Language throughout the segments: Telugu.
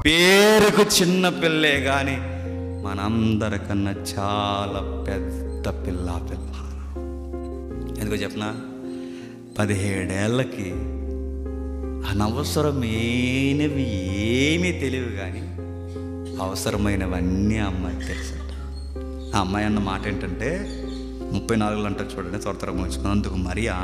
పేరుకు చిన్న పిల్లే కానీ మనందరికన్నా చాలా పెద్ద పిల్ల. ఎందుకో చెప్పనా, 17 ఏళ్ళకి అనవసరమైనవి ఏమీ తెలియవు కానీ అవసరమైనవన్నీ అమ్మాయికి తెలుసట. ఆ అమ్మాయి అన్న మాట ఏంటంటే 34 అంటారు చూడండి, త్వర ముగించుకున్నందుకు మరియా,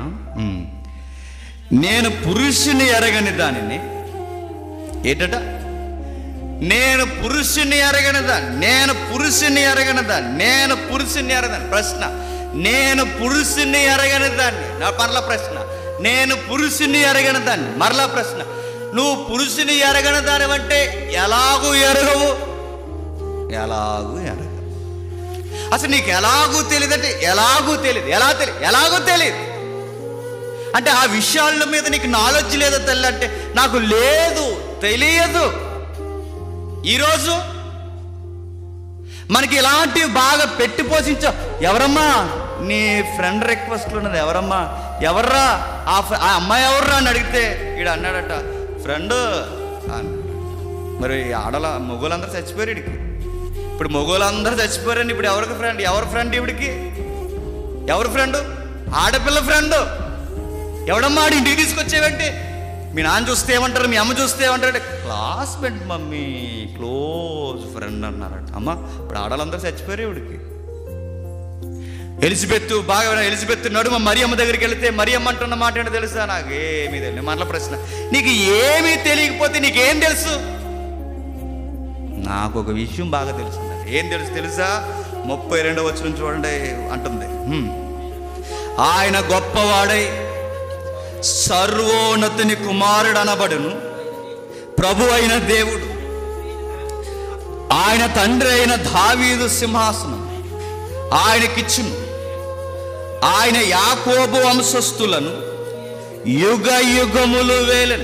నేను పురుషుని ఎరగని దానిని ఏంటట, నేను పురుషుని ఎరగనదా, నేను పురుషుని ఎరగనదాన్ని, నేను పురుషుని ఎరగని ప్రశ్న, నేను పురుషుని ఎరగనదాన్ని. నా పర్ల ప్రశ్న, నేను పురుషుని ఎరగనదాన్ని. మరలా ప్రశ్న, నువ్వు పురుషుని ఎరగనదాని అంటే ఎలాగూ ఎరగవు, ఎలాగూ ఎరగవు. అసలు నీకు ఎలాగూ తెలియదంటే ఎలాగూ తెలియదు, ఎలాగూ తెలియదు అంటే ఆ విషయాల మీద నీకు నాలెడ్జ్ లేదా తల్లి అంటే నాకు లేదు, తెలియదు. ఈరోజు మనకి ఇలాంటివి బాగా పెట్టి పోషించావు. ఎవరమ్మా నీ ఫ్రెండ్ రిక్వెస్ట్లు ఉన్నది, ఎవరమ్మా, ఎవర్రా ఆ అమ్మాయి ఎవర్రా అని అడిగితే ఈడ అన్నాడట ఫ్రెండ్. మరి మొగోళ్ళందరూ చచ్చిపోయారు ఇడికి. ఇప్పుడు మొగోళ్ళందరూ చచ్చిపోయారని ఇప్పుడు ఎవరికి ఫ్రెండ్, ఎవరి ఫ్రెండ్ ఇవిడికి, ఎవరి ఫ్రెండ్, ఆడపిల్ల ఫ్రెండ్. ఎవడమ్మా ఆడి ఇంటికి తీసుకొచ్చేవంటే మీ నాన్న చూస్తే ఏమంటారు, మీ అమ్మ చూస్తే ఏమంటారు, క్లాస్మేట్ మమ్మీ, క్లోజ్ ఫ్రెండ్ అన్నారట. అమ్మ ఇప్పుడు ఆడవాళ్ళందరూ చచ్చిపోయారు ఇవిడికి. ఎలిజబెత్ నడుమ మరియమ్మ దగ్గరికి వెళితే మరియమ్మ అంటున్న మాట ఏంటో తెలుసా, నాకు ఏమీ తెలియదు. మరల ప్రశ్న, నీకు ఏమీ తెలియకపోతే నీకేం తెలుసు? నాకు ఒక విషయం బాగా తెలుసు. ఏం తెలుసా? 32వ వచనం చూడండి అంటుంది, ఆయన గొప్పవాడై సర్వోన్నతుని కుమారుడు అనబడును, ప్రభు అయిన దేవుడు ఆయన తండ్రి అయిన దావీదు సింహాసనం ఆయనకిచ్చును. ఆయన యాకోబు వంశస్థులను యుగ యుగములు వేలను.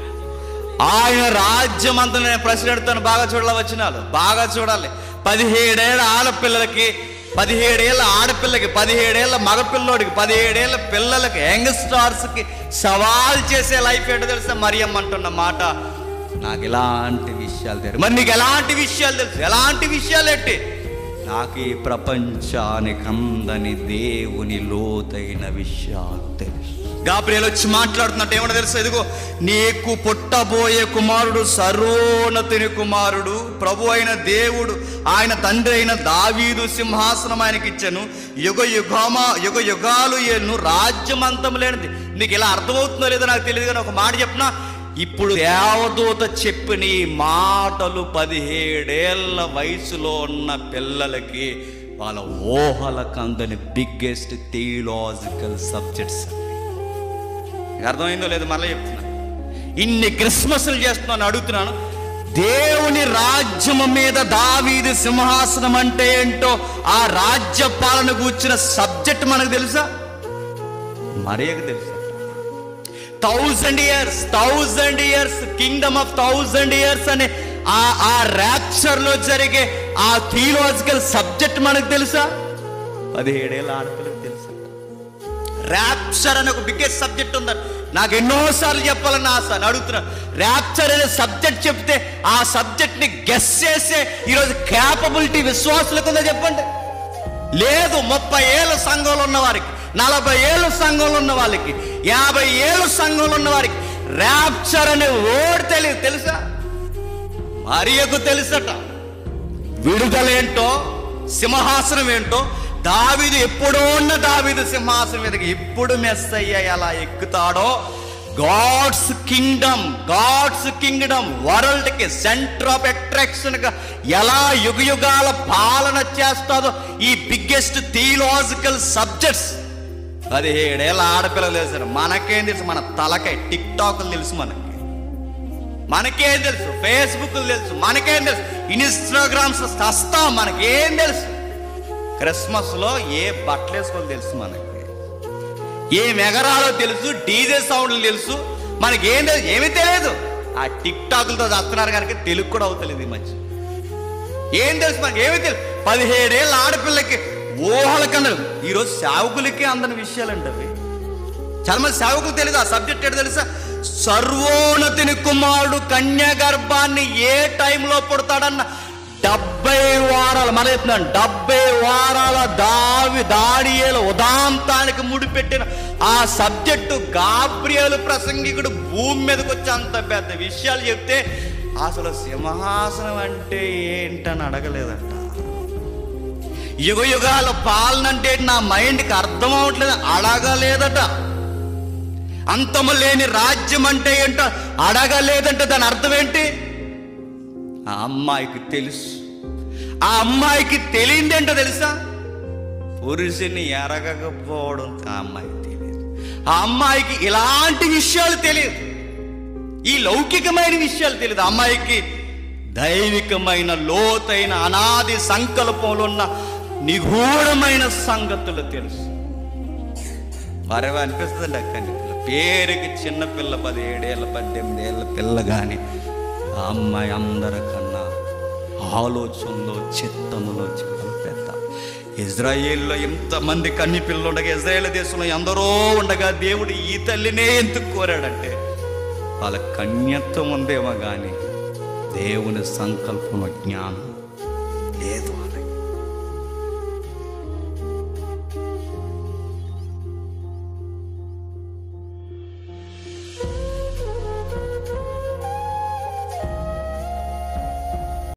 ఆయన రాజ్యం అంతా. నేను ప్రశ్న అడుగుతాను, బాగా చూడాలి, వచనాలు బాగా చూడాలి. 17 ఏళ్ళ ఆడపిల్లలకి, 17 ఏళ్ళ ఆడపిల్లకి, 17 ఏళ్ళ మగపిల్లోడికి, 17 ఏళ్ళ పిల్లలకి, యంగ్స్టార్స్కి సవాల్ చేసే లైఫ్ ఏంటో తెలుసా? మరియమ్మ అంటున్న మాట, నాకు ఇలాంటి విషయాలు తెలుసు. మరి నీకు ఎలాంటి విషయాలు తెలుసు? ఎలాంటి విషయాలు ఏంటి? నాకు ఈ ప్రపంచానికి అందని దేవుని లోతైన విషయాలు తెలుసు. గాబ్రియల్ వచ్చి మాట్లాడుతున్నట్టు ఏమన్నా తెలుసు? ఇదిగో నీకు పుట్టబోయే కుమారుడు సర్వోన్నతుని కుమారుడు, ప్రభు అయిన దేవుడు ఆయన తండ్రి అయిన దావీదు సింహాసనం ఆయనకి ఇచ్చాను, యుగ యుగాలు ఏను, రాజ్యమంతం లేనిది. నీకు ఇలా అర్థమవుతుందో లేదో నాకు తెలియదు కానీ ఒక మాట చెప్పినా, ఇప్పుడు దేవదూత చెప్పిన ఈ మాటలు 17 ఏళ్ళ వయసులో ఉన్న పిల్లలకి వాళ్ళ ఊహలకు అందని బిగ్గెస్ట్ థియలాజికల్ సబ్జెక్ట్స్. అర్థమైందో లేదో మళ్ళీ చెప్తున్నా. ఇన్ని క్రిస్మస్లు చేస్తున్నాను, అడుగుతున్నాను, దేవుని రాజ్యము మీద దావీదు సింహాసనం అంటే ఏంటో, ఆ రాజ్య పాలన కూర్చున్న సబ్జెక్ట్ మనకు తెలుసా? మరియకు తెలుసా? 1000 ఇయర్స్ కింగ్డమ్ ఆఫ్ 1000 ఇయర్స్ అనే ఆ ర్యాప్చర్ లో జరిగే ఆ థియలాజికల్ సబ్జెక్ట్ మనకు తెలుసా? 17 ఏళ్ళ ఆడపిల్లకి తెలుసా? ర్యాప్చర్ అనే ఒక బిగ్గెస్ట్ సబ్జెక్ట్ ఉందని నాకు ఎన్నోసార్లు చెప్పాలని ఆశ. అడుగుతున్నా, ర్యాప్చర్ అనే సబ్జెక్ట్ చెప్తే ఆ సబ్జెక్ట్ ని గెస్ చేసే ఈరోజు క్యాపబిలిటీ విశ్వాసులకు ఉందా చెప్పండి? లేదు. 30 ఏళ్ళ సంఘంలో ఉన్న వారికి, 40 ఏళ్ళ సంఘంలో ఉన్న వాళ్ళకి, 50 ఏళ్ళ సంఘంలో ఉన్న వారికి ర్యాప్చర్ అనే వర్డ్ తెలియదు. తెలుసా? మరియకు తెలుసట. విడుదల ఏంటో, సింహాసనం ఏంటో, దావీదు ఎప్పుడో ఉన్న దావీదు సింహాసనం మీదకి ఎప్పుడు మెస్సయ్య ఎలా ఎక్కుతాడో, గాడ్స్ కింగ్డమ్ వరల్డ్ కి సెంటర్ ఆఫ్ అట్రాక్షన్ గా ఎలా యుగాల పాలన చేస్తాదో ఈ బిగ్గెస్ట్ థియలాజికల్ సబ్జెక్ట్స్ 17 ఏళ్ళ ఆడపిల్లలు తెలుసు. మనకేం తెలుసు? మన తలకాయ టిక్ టాక్లు తెలుసు, మనకేం తెలుసు? ఫేస్బుక్లు తెలుసు, మనకేం తెలుసు? ఇన్స్టాగ్రామ్స్ వస్తాం, మనకేం తెలుసు? క్రిస్మస్ లో ఏ బట్టలు వేసుకోవాలి తెలుసు, మనకి ఏ మెగరాలో తెలుసు, డీజే సౌండ్లు తెలుసు, మనకేం తెలుసు? ఏమీ తెలియదు. ఆ టిక్ టాక్లతో చేస్తున్నారు కనుక తెలుగు కూడా అవుతలేదు ఈ మధ్య. ఏం తెలుసు మనకి? ఏమీ తెలుసు. 17 ఏళ్ళ ఆడపిల్లకి ఊహలకి అందరు. ఈరోజు సేవకులకి అందని విషయాలు అంటే అవి చాలా మంది సేవకులు తెలియదు. ఆ సబ్జెక్ట్ ఏంటో తెలుసా? సర్వోన్నతిని కుమారుడు కన్య గర్భాన్ని ఏ టైంలో పుడతాడన్న 70 వారాలు, మరి 70 వారాల దానియేలు ఉదాంతానికి ముడిపెట్టిన ఆ సబ్జెక్టు గాబ్రియేలు ప్రసంగికుడు భూమి మీదకి వచ్చి అంత పెద్ద విషయాలు చెప్తే అసలు సింహాసనం అంటే ఏంటని అడగలేదంట. యుగ యుగాల పాలన అంటే నా మైండ్కి అర్థం అవట్లేదు అడగలేదట. అంతము లేని రాజ్యం అంటే ఏంటో అడగలేదంటే దాని అర్థం ఏంటి? ఆ అమ్మాయికి తెలుసు. ఆ అమ్మాయికి తెలియదేంటో తెలుసా? పురుషుని ఎరగకపోవడం ఆ అమ్మాయికి తెలియదు. ఆ అమ్మాయికి ఇలాంటి విషయాలు తెలియదు, ఈ లౌకికమైన విషయాలు తెలియదు. ఆ అమ్మాయికి దైవికమైన లోతైన అనాది సంకల్పంలో ఉన్న నిగూఢమైన సంగతులు తెలుసు. మరవ అనిపిస్తుంది అక్కడి పేరుకి చిన్నపిల్ల 17 ఏళ్ళ 18 ఏళ్ళ పిల్ల కానీ ఆ అమ్మాయి అందరికన్నా ఆలోచనలో చిత్తములో చాలా పెద్ద. ఇజ్రాయేల్లో ఎంతమంది కన్ని పిల్లలు ఉండగా, ఇజ్రాయేల్ దేశంలో ఎందరో ఉండగా దేవుడు ఈ తల్లినే ఎందుకు కోరాడంటే వాళ్ళ కన్యత్వం ఉందేమో కానీ దేవుని సంకల్పంలో జ్ఞానం లేదు.